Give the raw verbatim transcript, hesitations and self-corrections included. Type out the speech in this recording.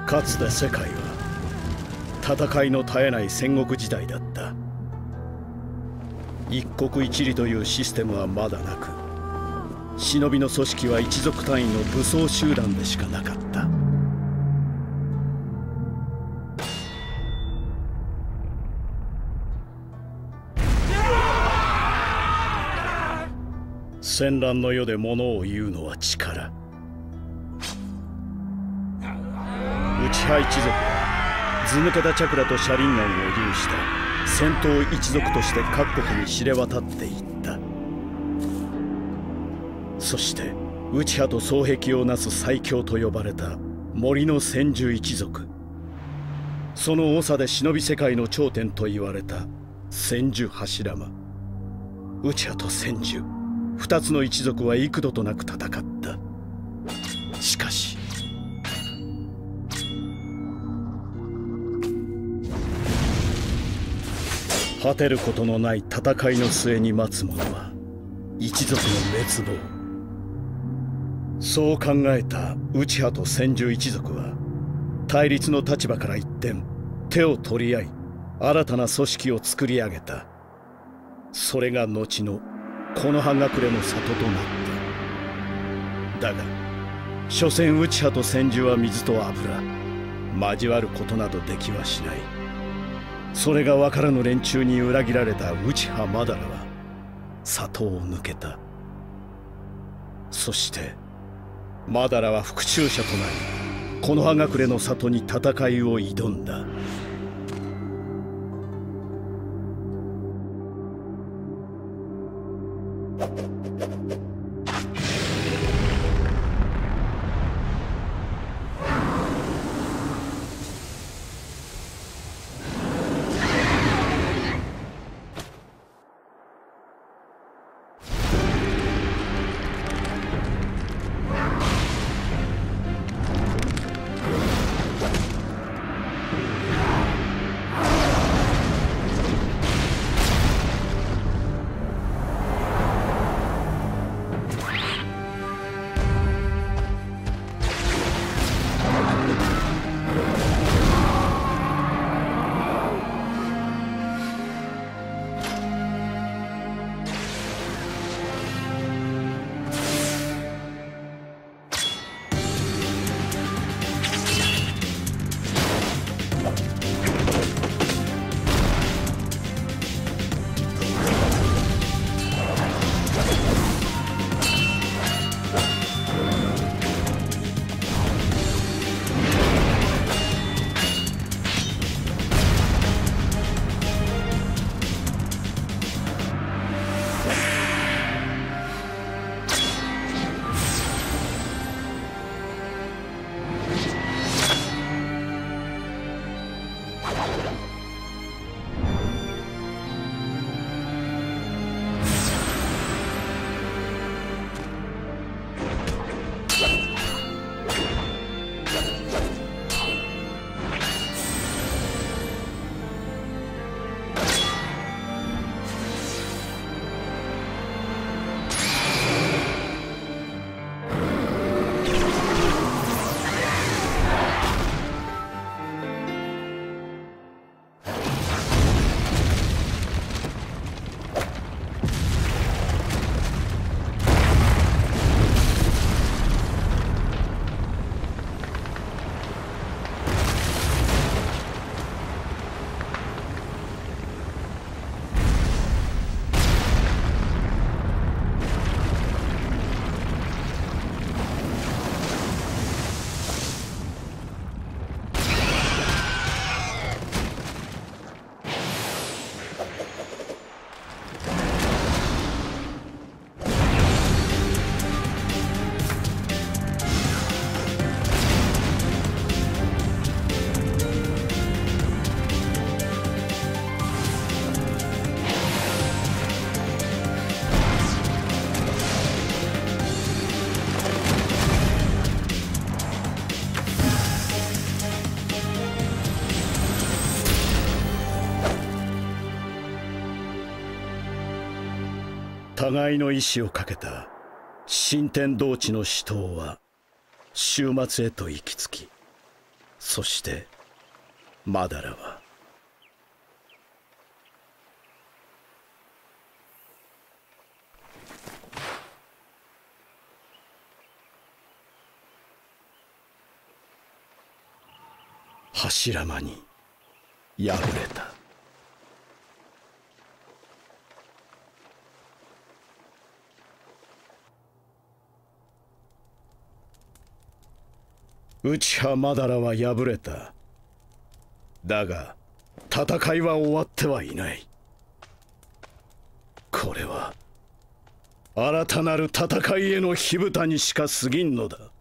かつて世界は戦いの絶えない戦国時代だった。一国一里というシステムはまだなく、忍びの組織は一族単位の武装集団でしかなかった。戦乱の世で物を言うのは力。内派一族は図抜けたチャクラと車輪眼を有した戦闘一族として各国に知れ渡っていった。そして内派と双璧をなす最強と呼ばれた森の千住一族、その長で忍び世界の頂点と言われた千住柱間。内派と千住二つの一族は幾度となく戦った。しかし果てることのない戦いの末に待つ者は一族の滅亡。そう考えた内派と千住一族は対立の立場から一転、手を取り合い新たな組織を作り上げた。それが後の木の葉隠れの里となった。だが所詮内派と千住は水と油、交わることなどできはしない。それが分からぬ連中に裏切られた内派マダラは里を抜けた。そしてマダラは復讐者となり木の葉隠れの里に戦いを挑んだ。互いの意志をかけた新天道地の死闘は終末へと行き着き、 そしてマダラは柱間に敗れた。内派マダラは敗れた。だが戦いは終わってはいない。これは新たなる戦いへの火蓋にしか過ぎんのだ。